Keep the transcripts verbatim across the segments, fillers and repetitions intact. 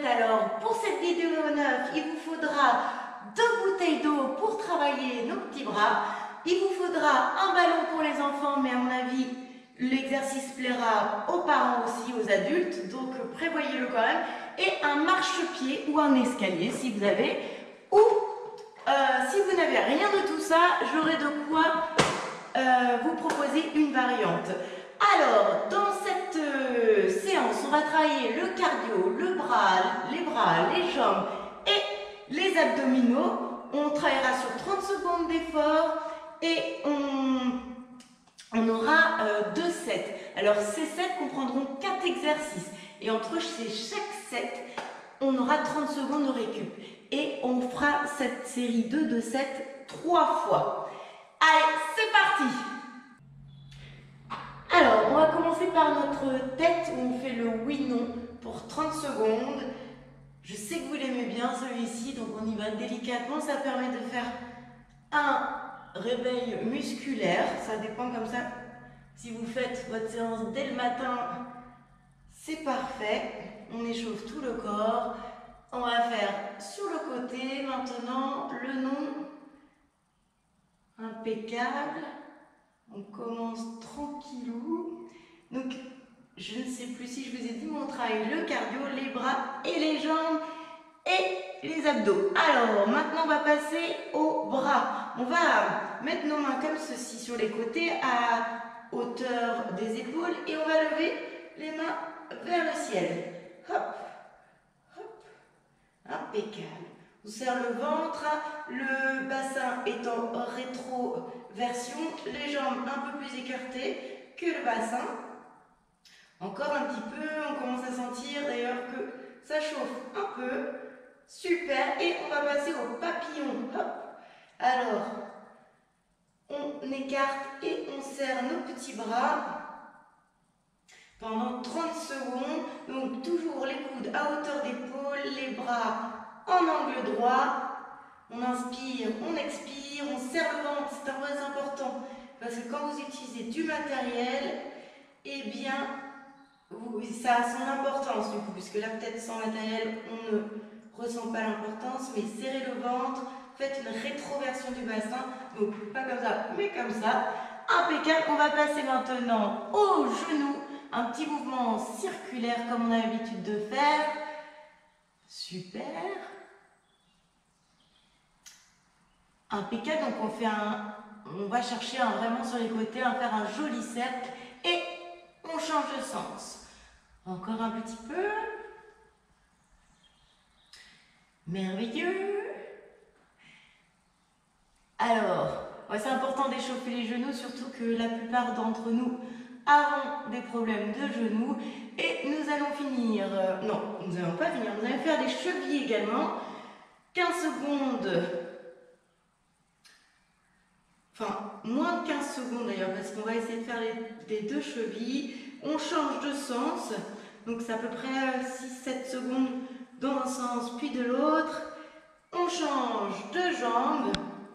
alors pour cette vidéo neuf, il vous faudra deux bouteilles d'eau pour travailler nos petits bras. Il vous faudra un ballon pour les enfants, mais à mon avis, l'exercice plaira aux parents aussi, aux adultes, donc prévoyez-le quand même. Et un marchepied ou un escalier si vous avez. Ou euh, si vous n'avez rien de tout ça, j'aurai de quoi euh, vous proposer une variante. Alors, dans cette euh, séance, on va travailler le cardio, le bras, les bras, les jambes et les abdominaux. On travaillera sur trente secondes d'effort et on, on aura euh, deux sets. Alors, ces sets comprendront quatre exercices. Et entre ces chaque set, on aura trente secondes de récup. Et on fera cette série deux de sets trois fois. Allez, c'est parti! Alors, on va commencer par notre tête où on fait le oui-non pour trente secondes. Je sais que vous l'aimez bien celui-ci, donc on y va délicatement. Ça permet de faire un réveil musculaire. Ça dépend comme ça. Si vous faites votre séance dès le matin, c'est parfait. On échauffe tout le corps. On va faire sur le côté maintenant le non. Impeccable. On commence tranquillou. Donc, je ne sais plus si je vous ai dit, mais on travaille le cardio, les bras et les jambes et les abdos. Alors, maintenant, on va passer aux bras. On va mettre nos mains comme ceci sur les côtés à hauteur des épaules et on va lever les mains vers le ciel. Hop, hop, impeccable. On serre le ventre, le bassin est en rétroversion, les jambes un peu plus écartées que le bassin. Encore un petit peu, on commence à sentir d'ailleurs que ça chauffe un peu. Super, et on va passer au papillon. Hop. Alors, on écarte et on serre nos petits bras pendant trente secondes. Donc toujours les coudes à hauteur d'épaule, les bras en angle droit. On inspire, on expire, on serre le ventre, c'est un très important parce que quand vous utilisez du matériel, eh bien, vous, ça a son importance du coup, puisque là peut-être sans matériel, on ne ressent pas l'importance, mais serrez le ventre, faites une rétroversion du bassin, donc pas comme ça, mais comme ça. Impeccable, on va passer maintenant au genou, un petit mouvement circulaire comme on a l'habitude de faire. Super. Impeccable, donc on fait un, on va chercher un, vraiment sur les côtés, à faire un joli cercle et on change de sens. Encore un petit peu. Merveilleux. Alors, ouais, c'est important d'échauffer les genoux, surtout que la plupart d'entre nous avons des problèmes de genoux. Et nous allons finir, euh, non, nous n'allons pas finir, nous allons faire des chevilles également. quinze secondes. Enfin, moins de quinze secondes d'ailleurs, parce qu'on va essayer de faire les, les deux chevilles. On change de sens, donc c'est à peu près six sept secondes dans un sens puis de l'autre. On change de jambe.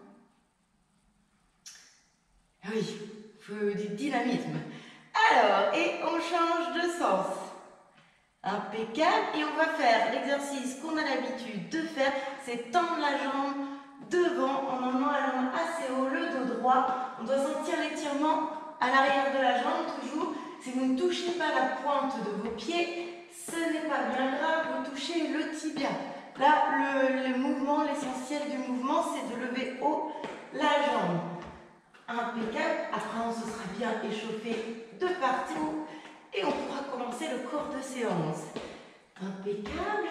Ah oui, il faut du dynamisme. Alors, et on change de sens. Impeccable. Et on va faire l'exercice qu'on a l'habitude de faire, c'est tendre la jambe devant en emmenant la jambe assez haut, le dos droit. On doit sentir l'étirement à l'arrière de la jambe toujours. Si vous ne touchez pas la pointe de vos pieds, ce n'est pas bien grave, vous touchez le tibia. Là, le, le mouvement, l'essentiel du mouvement, c'est de lever haut la jambe. Impeccable. Après, on se sera bien échauffé de partout et on pourra commencer le cours de séance. Impeccable.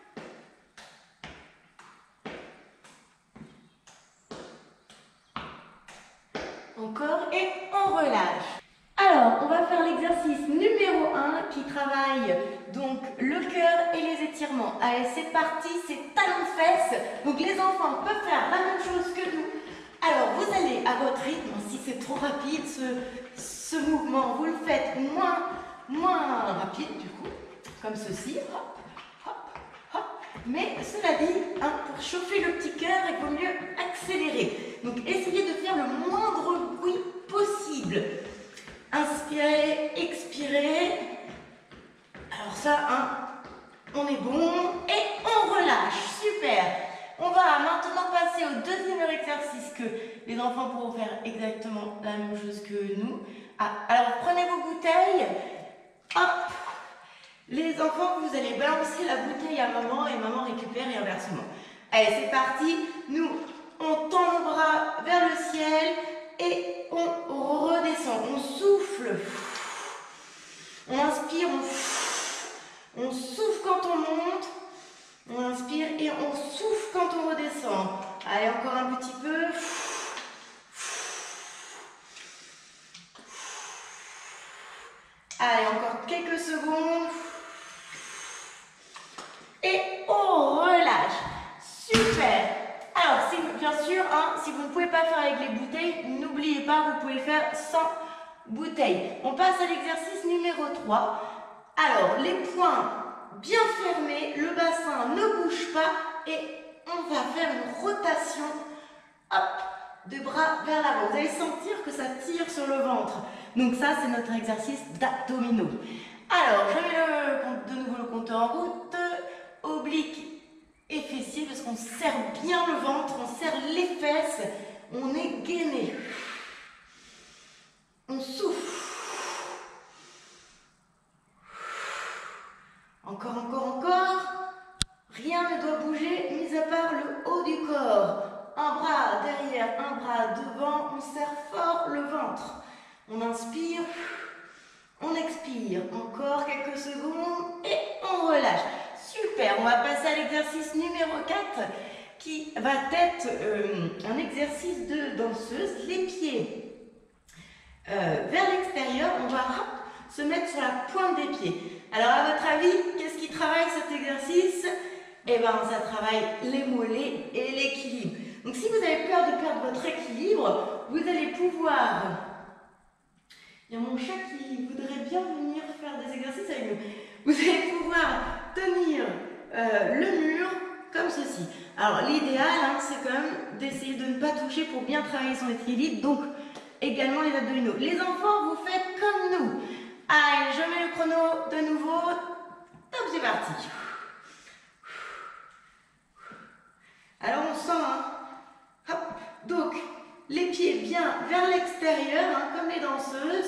Encore et on relâche. Alors, on va faire l'exercice numéro un qui travaille donc le cœur et les étirements. Allez, c'est parti, c'est talons de fesses. Donc les enfants peuvent faire la même chose que nous. Alors, vous allez à votre rythme. Si c'est trop rapide, ce, ce mouvement, vous le faites moins, moins rapide du coup, comme ceci. Hop, hop, hop. Mais cela dit, hein, pour chauffer le petit cœur, il vaut mieux accélérer. Donc, essayez de faire le moindre bruit possible. Inspirez, expirez. Alors ça, hein, On est bon et on relâche. Super. On va maintenant passer au deuxième exercice que les enfants pourront faire exactement la même chose que nous. Ah, alors prenez vos bouteilles. Hop. Les enfants, vous allez balancer la bouteille à maman et maman récupère et inversement. Allez, c'est parti. Nous, on tend nos bras vers le ciel et on redescend. On souffle. On inspire, on, on souffle quand on monte. On inspire et on souffle quand on redescend. Allez, encore un petit peu. Allez, encore quelques secondes. Et on relâche. Super. Alors, si, bien sûr, hein, si vous ne pouvez pas faire avec les bouteilles, n'oubliez pas, vous pouvez faire sans bouteille. On passe à l'exercice numéro trois. Alors, les poings bien fermés, le bassin ne bouge pas et on va faire une rotation, hop, de bras vers l'avant. Vous allez sentir que ça tire sur le ventre. Donc ça, c'est notre exercice d'abdominaux. Alors, je mets le, de nouveau le compteur en route, oblique et fessier, parce qu'on serre bien le ventre, on serre les fesses, on est gainé. On souffle. Encore, encore, encore. Rien ne doit bouger, mis à part le haut du corps. Un bras derrière, un bras devant. On serre fort le ventre. On inspire, on expire. Encore quelques secondes et on relâche. Super, on va passer à l'exercice numéro quatre qui va être euh, un exercice de danseuse. Les pieds euh, vers l'extérieur, on va hop, se mettre sur la pointe des pieds. Alors à votre avis, qu'est-ce qui travaille cet exercice? Eh bien, ça travaille les mollets et l'équilibre. Donc si vous avez peur de perdre votre équilibre, vous allez pouvoir... Il y a mon chat qui voudrait bien venir faire des exercices avec nous. Vous allez pouvoir tenir euh, le mur comme ceci. Alors l'idéal, hein, c'est quand même d'essayer de ne pas toucher pour bien travailler son équilibre. Donc également les abdominaux. Les enfants, vous faites comme nous. Allez, je mets le chrono de nouveau. Top, c'est parti. Alors on sent, hein, hop, donc les pieds bien vers l'extérieur, hein, comme les danseuses.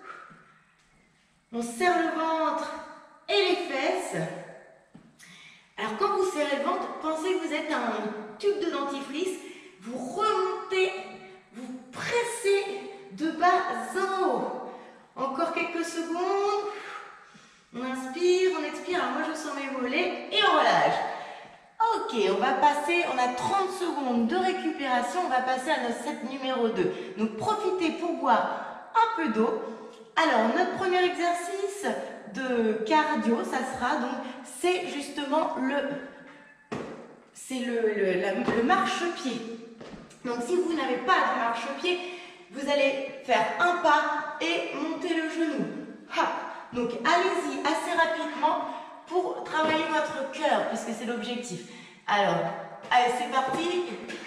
On serre le ventre et les fesses. Alors quand vous serrez le ventre, pensez que vous êtes un tube de dentifrice. Vous remontez, vous pressez de bas en haut. Encore quelques secondes. On inspire, on expire. Alors moi je sens mes mollets et on relâche. Ok, on va passer, on a trente secondes de récupération. On va passer à notre set numéro deux. Donc profitez pour boire un peu d'eau. Alors notre premier exercice de cardio, ça sera donc, c'est justement le, c'est le, le, la, le marchepied. Donc si vous n'avez pas de marchepied, vous allez faire un pas et monter le genou. Hop. Donc allez-y assez rapidement pour travailler votre cœur, puisque c'est l'objectif. Alors, allez, c'est parti.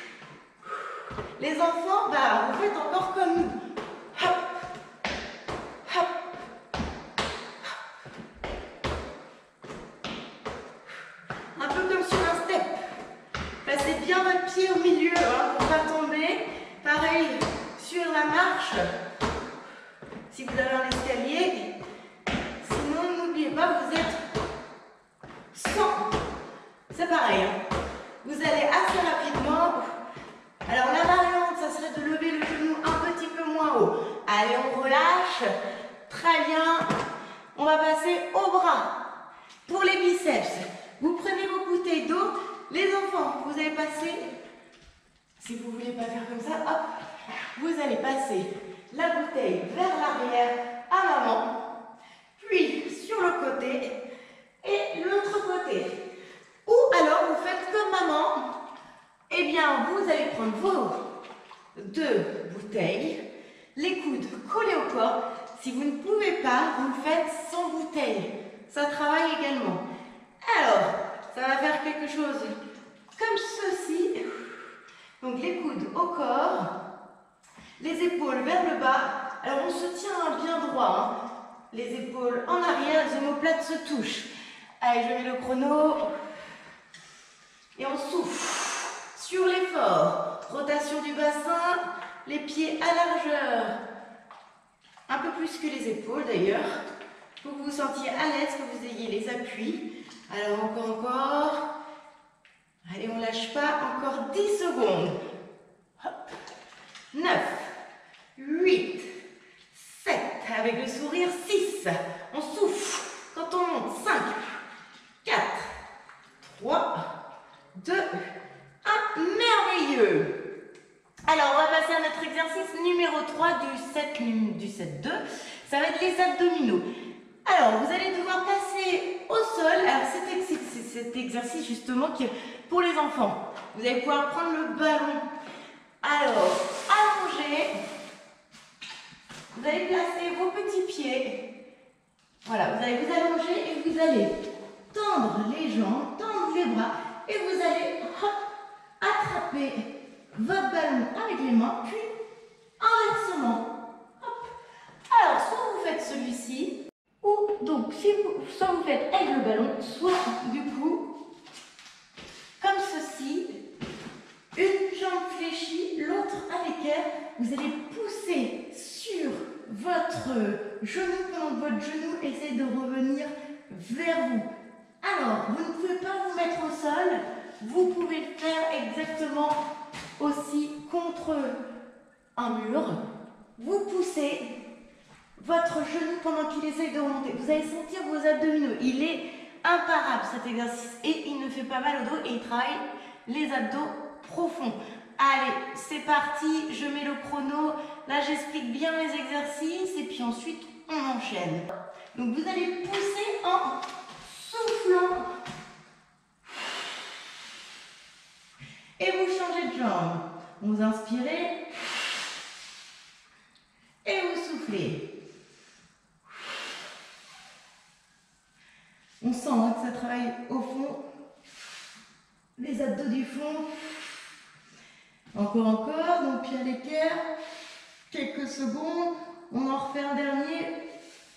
Les enfants, bah, vous faites encore comme nous. Hop, hop, un peu comme sur un step. Passez bien votre pied au milieu, hein, pour ne pas tomber. Pareil sur la marche. Si vous avez un escalier. Sinon, n'oubliez pas, vous êtes cent. C'est pareil. Hein. Vous allez assez rapidement. Alors la variante, ça serait de lever le genou un petit peu moins haut. Allez, on relâche. Très bien. On va passer au bras. Pour les biceps, vous prenez vos bouteilles d'eau. Les enfants, vous allez passer, si vous ne voulez pas faire comme ça, hop, vous allez passer la bouteille vers l'arrière à maman, puis sur le côté et l'autre côté. Ou alors vous faites comme maman, eh bien vous allez prendre vos deux bouteilles, les coudes collés au corps. Si vous ne pouvez pas, vous le faites sans bouteille. Ça travaille également. Alors, ça va faire quelque chose comme ceci. Donc les coudes au corps, les épaules vers le bas. Alors on se tient bien droit. Hein. Les épaules en arrière, les omoplates se touchent. Allez, je mets le chrono. Et on souffle sur l'effort. Rotation du bassin, les pieds à largeur. Un peu plus que les épaules d'ailleurs. Pour que vous vous sentiez à l'aise, que vous ayez les appuis. Alors encore, encore. Allez, on ne lâche pas. Encore dix secondes. Hop. neuf, huit, sept. Avec le sourire, six. On souffle. Quand on monte, cinq, quatre, trois, deux, un. Merveilleux. Alors, on va passer à notre exercice numéro trois du set, du set deux. Ça va être les abdominaux. Alors, vous allez devoir passer au sol. Alors, c'est cet exercice justement qui est pour les enfants. Vous allez pouvoir prendre le ballon. Alors, allongez. Vous allez placer vos petits pieds. Voilà, vous allez vous allonger et vous allez tendre les jambes, tendre les bras et vous allez hop, attraper votre ballon avec les mains, puis inversement. Hop. Alors, soit vous faites celui-ci, ou donc, si vous, soit vous faites avec le ballon, soit du coup, comme ceci, une jambe fléchie, l'autre avec elle, vous allez pousser sur votre genou pendant que votre genou essaie de revenir vers vous. Alors, vous ne pouvez pas vous mettre au sol, vous pouvez le faire exactement aussi contre un mur. Vous poussez votre genou pendant qu'il essaie de remonter. Vous allez sentir vos abdominaux. Il est imparable cet exercice et il ne fait pas mal au dos et il travaille les abdos profonds. Allez, c'est parti, je mets le chrono. Là, j'explique bien les exercices et puis ensuite, on enchaîne. Donc, vous allez pousser en soufflant. Et vous changez de jambe. Vous inspirez et vous soufflez. On sent hein, que ça travaille au fond, les abdos du fond. Encore, encore, donc pied à l'équerre. Quelques secondes. On en refait un dernier.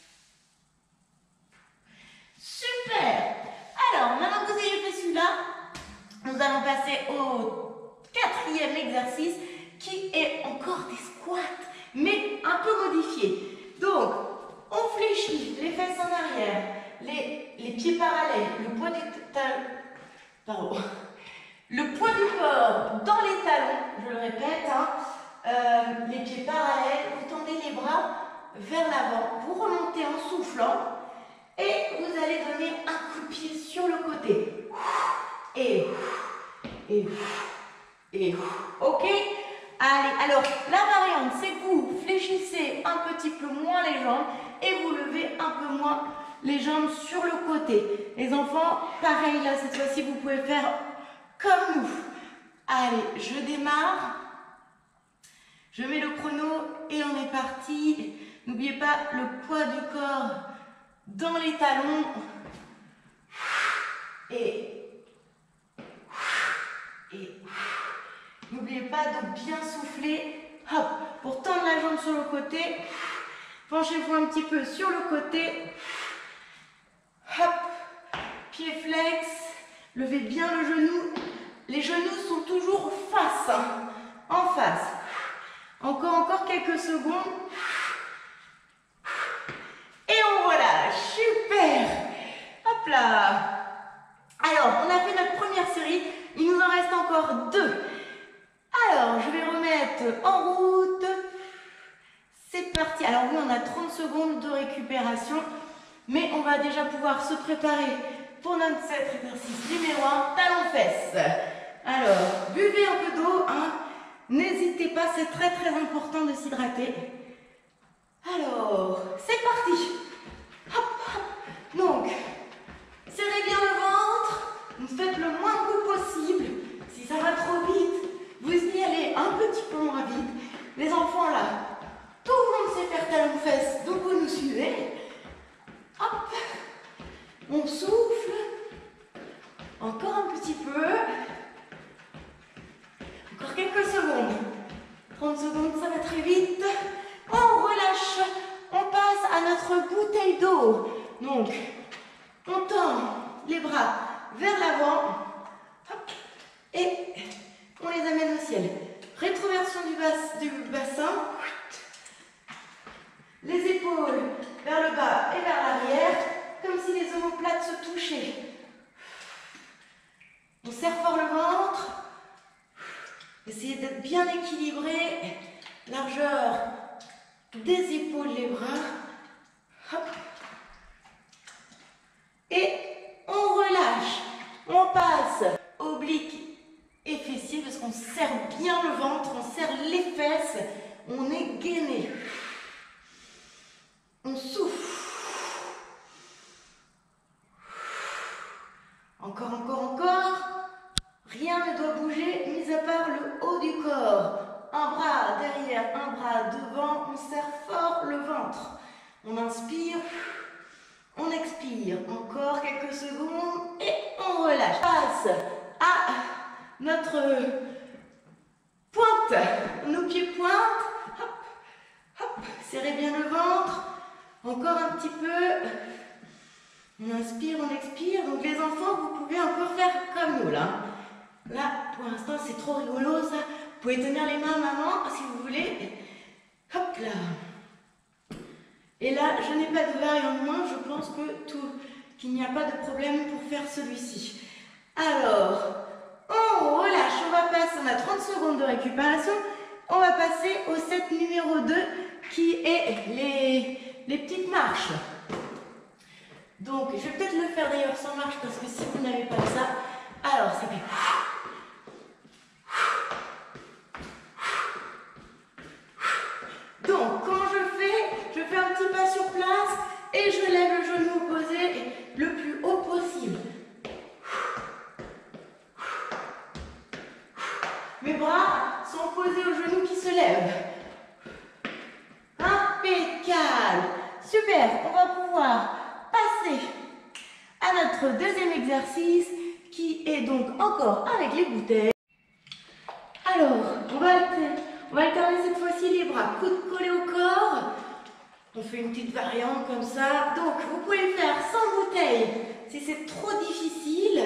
Super! Alors, maintenant que vous avez fait celui-là, nous allons passer au quatrième exercice qui est encore des squats, mais un peu modifié. Donc, on fléchit les fesses en arrière, les, les pieds parallèles, le poids du talon, pardon, le poids du corps dans les talons, je le répète, hein, euh, les pieds parallèles, vous tendez les bras vers l'avant, vous remontez en soufflant et vous allez donner un coup de pied sur le côté. Et, et, et, ok? Allez, alors la variante, c'est que vous fléchissez un petit peu moins les jambes et vous levez un peu moins les jambes sur le côté. Les enfants, pareil là, cette fois-ci, vous pouvez faire comme nous. Allez, je démarre. Je mets le chrono et on est parti. N'oubliez pas le poids du corps dans les talons. Et, et n'oubliez pas de bien souffler. Hop, pour tendre la jambe sur le côté. Penchez-vous un petit peu sur le côté. Hop, pied flex. Levez bien le genou. Les genoux sont toujours face, hein, en face. Encore, encore quelques secondes. Et on relâche. Super. Hop là. Alors, on a fait notre première série. Il nous en reste encore deux. Alors, je vais remettre en route. C'est parti. Alors oui, on a trente secondes de récupération. Mais on va déjà pouvoir se préparer pour notre set exercice numéro un, talons-fesses. Alors, buvez un peu d'eau, hein. N'hésitez pas, c'est très très important de s'hydrater. Alors, c'est parti. Hop, hop. Donc, serrez bien le ventre, vous faites le moins de coups possible. Si ça va trop vite, vous y allez un petit peu moins vite. Les enfants là, tout le monde sait faire talons-fesses, donc vous nous suivez. Hop, on souffle. Encore un petit peu. Encore quelques secondes. trente secondes, ça va très vite. On relâche. On passe à notre bouteille d'eau. Donc, on tend Les épaules vers le bas et vers l'arrière, comme si les omoplates se touchaient. On serre fort le ventre. Essayez d'être bien équilibré. Largeur des épaules, les bras. Hop. Et on relâche. On passe oblique et fessier parce qu'on serre bien le ventre, on serre les fesses, on est gainé. On souffle. Encore, encore, encore. Rien ne doit bouger, mis à part le haut du corps. Un bras derrière, un bras devant. On serre fort le ventre. On inspire, on expire. Encore quelques secondes et on relâche. Passe à notre pointe. Nos pieds pointent. Hop, hop. Serrez bien le ventre. Encore un petit peu. On inspire, on expire. Donc les enfants, vous pouvez encore faire comme nous là. Là, pour l'instant, c'est trop rigolo ça. Vous pouvez tenir les mains à maman si vous voulez. Hop là. Et là, je n'ai pas de variant de main. Je pense que tout, qu'il n'y a pas de problème pour faire celui-ci. Alors, on relâche. On va passer, on a trente secondes de récupération. On va passer au set numéro deux qui est les, les petites marches. Donc, je vais peut-être le faire d'ailleurs sans marche parce que si vous n'avez pas ça, alors ça fait... Donc, quand je fais, je fais un petit pas sur place et je lève le genou opposé le plus haut possible. Mes bras sont posés aux genoux qui se lèvent. Impeccable. Super, on va pouvoir passer à notre deuxième exercice qui est donc encore avec les bouteilles. Alors, on va alterner, on va alterner cette fois-ci les bras, coudes collés au corps. On fait une petite variante comme ça. Donc, vous pouvez le faire sans bouteille si c'est trop difficile.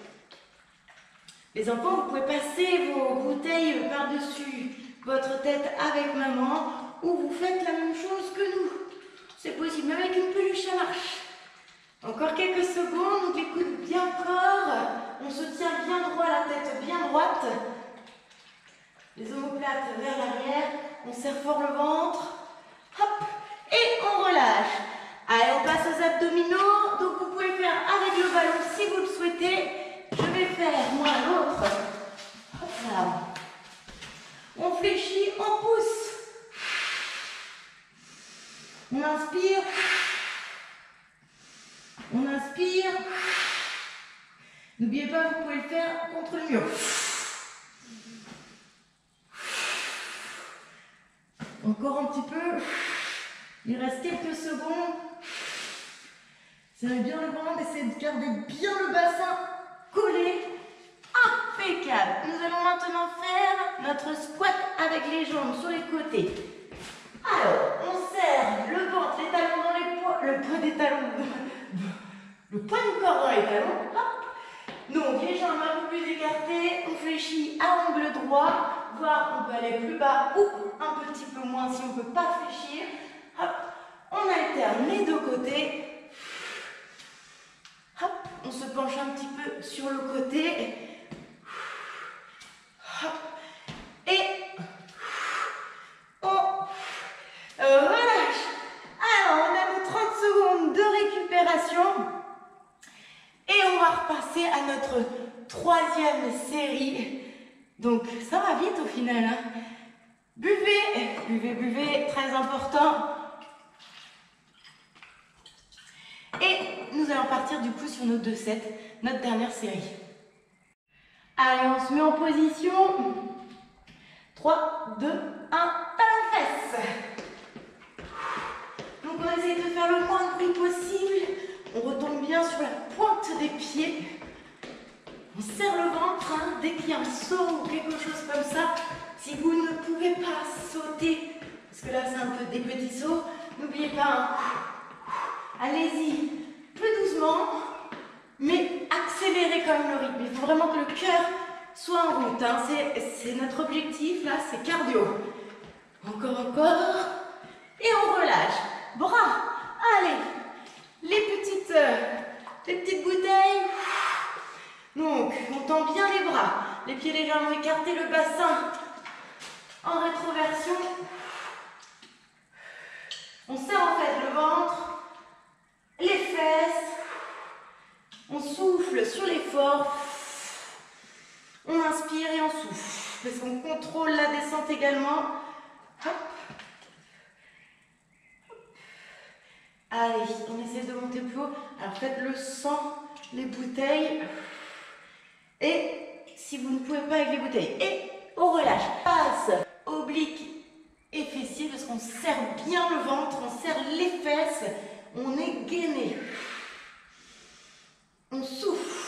Les enfants, vous pouvez passer vos bouteilles par-dessus votre tête avec maman ou vous faites la même chose que nous. C'est possible, même avec une peluche, ça marche. Encore quelques secondes, donc les coudes bien corps. On se tient bien droit, la tête bien droite. Les omoplates vers l'arrière. On serre fort le ventre. Hop, et on relâche. Allez, on passe aux abdominaux. Donc vous pouvez faire avec le ballon si vous le souhaitez. Je vais faire, moi, l'autre. Hop là. On fléchit, on pousse. On inspire. On inspire. N'oubliez pas, vous pouvez le faire contre le mur. Encore un petit peu. Il reste quelques secondes. Serrez bien le ventre, essayez de garder bien le bassin collé. Impeccable. Nous allons maintenant faire notre squat avec les jambes sur les côtés. Alors, on serre le ventre, les talons dans les poings, le poids des talons, le poids du corps dans les talons. Hop. Donc, les jambes un peu plus écartées, on fléchit à angle droit, voire on peut aller plus bas ou un petit peu moins si on ne peut pas fléchir. Hop. On alterne les deux côtés. Hop. On se penche un petit peu sur le côté. Hop. Et on relâche. Alors, on a nos trente secondes de récupération. Et on va repasser à notre troisième série. Donc, ça va vite au final. Hein. Buvez, buvez, buvez, très important. Et nous allons partir du coup sur nos deux sets, notre dernière série. Allez, on se met en position. trois, deux, un, talon fesse. Donc on essaie de faire le moins de bruit possible. On retombe bien sur la pointe des pieds. On serre le ventre hein, dès qu'il y a un saut ou quelque chose comme ça. Si vous ne pouvez pas sauter, parce que là c'est un peu des petits sauts, n'oubliez pas, hein, allez-y plus doucement, mais accélérez quand même le rythme. Il faut vraiment que le cœur soit en route. Hein. C'est notre objectif là, c'est cardio. Encore, encore. Et on relâche. tend bien les bras, les pieds légèrement écartés, le bassin en rétroversion. On serre en fait le ventre, les fesses, on souffle sur l'effort, on inspire et on souffle, parce qu'on contrôle la descente également. Hop. Allez, on essaie de monter plus haut. Alors faites-le sans les bouteilles. Et si vous ne pouvez pas avec les bouteilles, et on relâche. Passe oblique et fessier, parce qu'on serre bien le ventre, on serre les fesses, on est gainé. On souffle.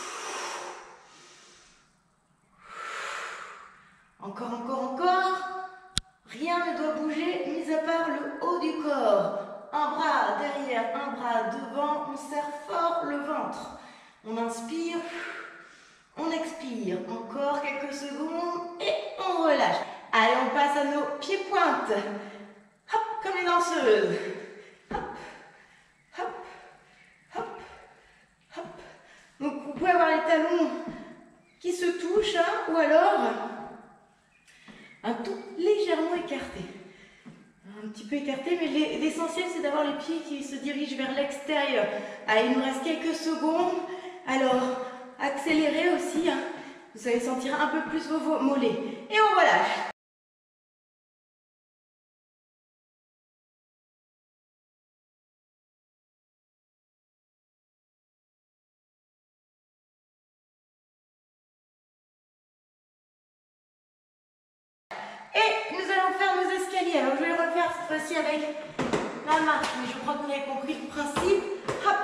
Encore, encore, encore. Rien ne doit bouger, mis à part le haut du corps. Un bras derrière, un bras devant, on serre fort le ventre. On inspire, on expire. Encore quelques secondes et on relâche. Allez, on passe à nos pieds-pointes. Hop, comme les danseuses. Hop, hop, hop, hop. Donc, vous pouvez avoir les talons qui se touchent, hein, ou alors un tout légèrement écarté. Un petit peu écarté, mais l'essentiel c'est d'avoir les pieds qui se dirigent vers l'extérieur. Allez, il nous reste quelques secondes. Alors, accélérez aussi, hein. Vous allez sentir un peu plus vos mollets. Et on relâche. Et nous allons faire nos escaliers. Alors, je vais le refaire cette fois-ci avec la marche, mais je crois que vous avez compris le principe. Hop.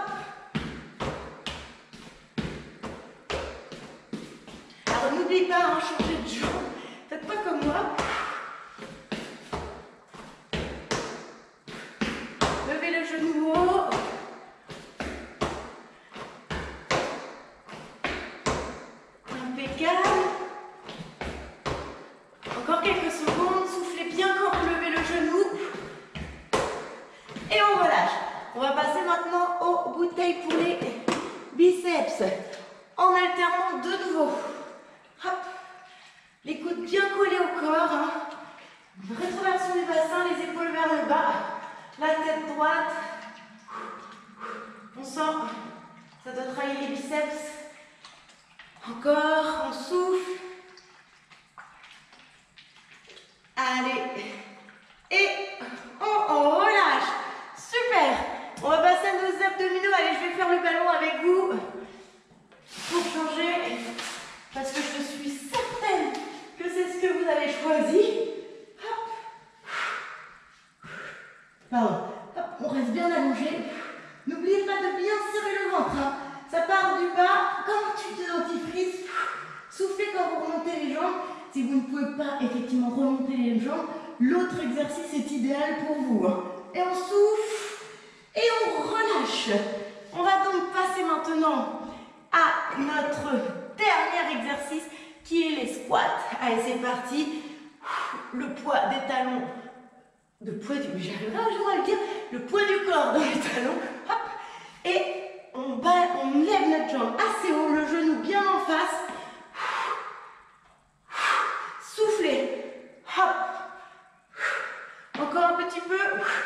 Alors, n'oubliez pas, hein, changer de jambe. Faites pas comme moi. Levez le genou haut. Impeccable. Encore quelques secondes, soufflez bien quand vous levez le genou. Et on relâche. On va passer maintenant aux bouteilles pour les biceps. En alternant de nouveau. Hop. Les coudes bien collés au corps. Hein. Rétroversion du bassin, les épaules vers le bas. La tête droite. On sent, ça doit travailler les biceps. Encore, on souffle. Allez, et on, on relâche. Super. On va passer à nos abdominaux. Allez, je vais faire le ballon avec vous pour changer, parce que je suis certaine que c'est ce que vous avez choisi. Hop. Pardon. Hop, on reste bien allongé. N'oubliez pas de bien serrer le ventre. Hein. Ça part du bas, comme tu te dentifrices. Soufflez quand vous remontez les jambes. Si vous ne pouvez pas effectivement remonter les jambes, l'autre exercice est idéal pour vous. Et on souffle et on relâche. On va donc passer maintenant à notre dernier exercice qui est les squats. Allez, c'est parti. Le poids des talons, le poids du, j'arrive à le dire, le poids du corps dans les talons. Hop, et on, bat, on lève notre jambe assez haut, le genou bien en face. Soufflez. Hop. Encore un petit peu.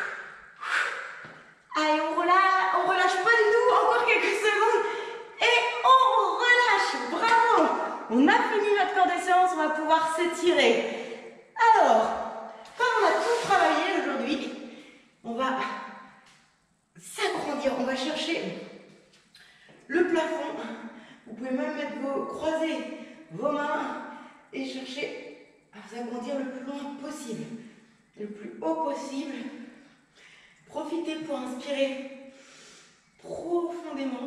Allez, on relâche, on relâche pas du tout. Encore quelques secondes. Et on relâche. Bravo. On a fini notre corps de séance. On va pouvoir s'étirer. Alors, comme on a tout travaillé aujourd'hui, on va s'agrandir. On va chercher le plafond. Vous pouvez même mettre vos croisés, vos mains et chercher à vous agrandir le plus loin possible, le plus haut possible. Profitez pour inspirer profondément.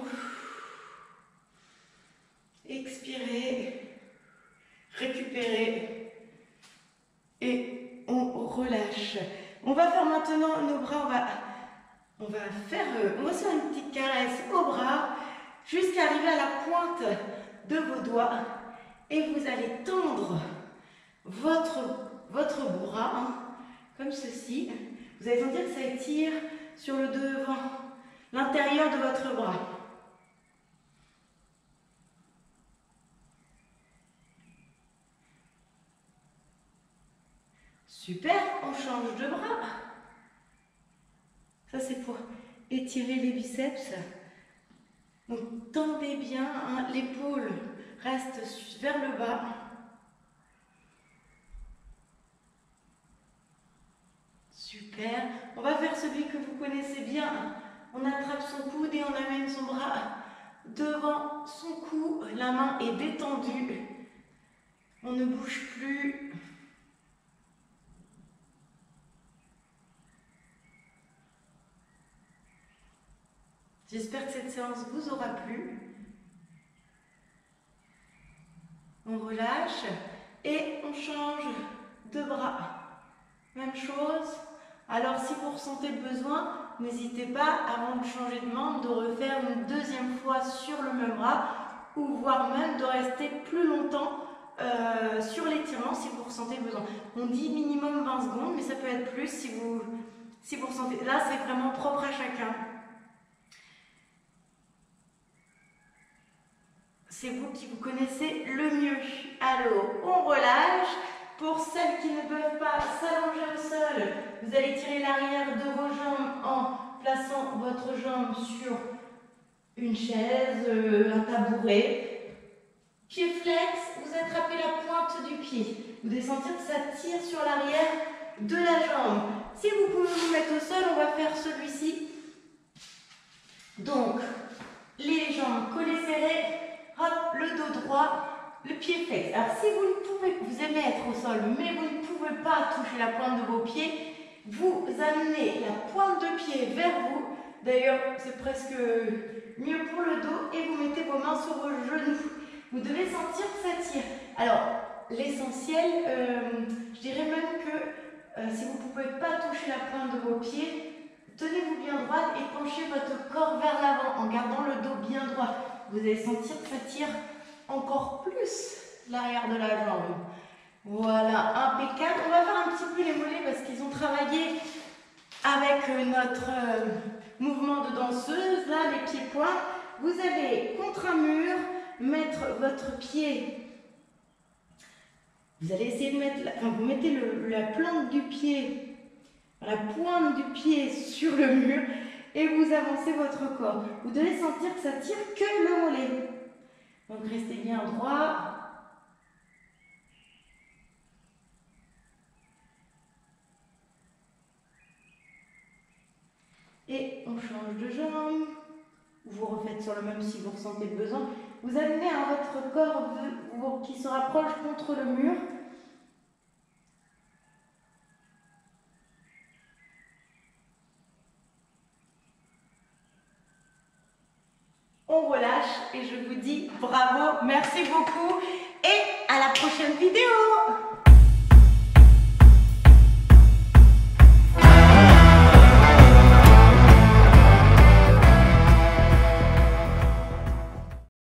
Expirez, récupérez et on relâche. On va faire maintenant nos bras, on va, on va faire, on va faire une petite caresse aux bras jusqu'à arriver à la pointe de vos doigts et vous allez tendre votre, votre bras, hein, comme ceci. Vous allez sentir que ça étire sur le devant, l'intérieur de votre bras. Super, on change de bras. Ça, c'est pour étirer les biceps. Donc, tendez bien, hein, l'épaule reste vers le bas. Super. On va faire celui que vous connaissez bien. On attrape son coude et on amène son bras devant son cou. La main est détendue. On ne bouge plus. J'espère que cette séance vous aura plu. On relâche et on change de bras. Même chose. Alors si vous ressentez le besoin, n'hésitez pas, avant de changer de membre, de refaire une deuxième fois sur le même bras ou voire même de rester plus longtemps euh, sur l'étirement si vous ressentez le besoin. On dit minimum vingt secondes, mais ça peut être plus si vous, si vous ressentez. Là, c'est vraiment propre à chacun. C'est vous qui vous connaissez le mieux. Alors, on relâche. Pour celles qui ne peuvent pas s'allonger au sol, vous allez tirer l'arrière de vos jambes en plaçant votre jambe sur une chaise, un tabouret. Pied flex, vous attrapez la pointe du pied. Vous devez sentir que ça tire sur l'arrière de la jambe. Si vous pouvez vous mettre au sol, on va faire celui-ci. Donc, les jambes collées serrées, hop, le dos droit. Le pied flex. Alors si vous ne pouvez, vous aimez être au sol, mais vous ne pouvez pas toucher la pointe de vos pieds, vous amenez la pointe de pied vers vous. D'ailleurs, c'est presque mieux pour le dos et vous mettez vos mains sur vos genoux. Vous devez sentir que ça tire. Alors, l'essentiel, euh, je dirais même que euh, si vous ne pouvez pas toucher la pointe de vos pieds, tenez-vous bien droite et penchez votre corps vers l'avant en gardant le dos bien droit. Vous allez sentir que ça tire encore plus l'arrière de la jambe. Voilà, impeccable. On va faire un petit peu les mollets parce qu'ils ont travaillé avec notre euh, mouvement de danseuse. Là, les pieds-points. Vous allez contre un mur mettre votre pied. Vous allez essayer de mettre, la, enfin, vous mettez le, la plante du pied, la pointe du pied sur le mur et vous avancez votre corps. Vous devez sentir que ça tire que le mollet. Donc restez bien droit. Et on change de jambe. Vous refaites sur le même si vous ressentez le besoin. Vous amenez à votre corps qui se rapproche contre le mur. On relâche et je vous dis bravo, merci beaucoup et à la prochaine vidéo.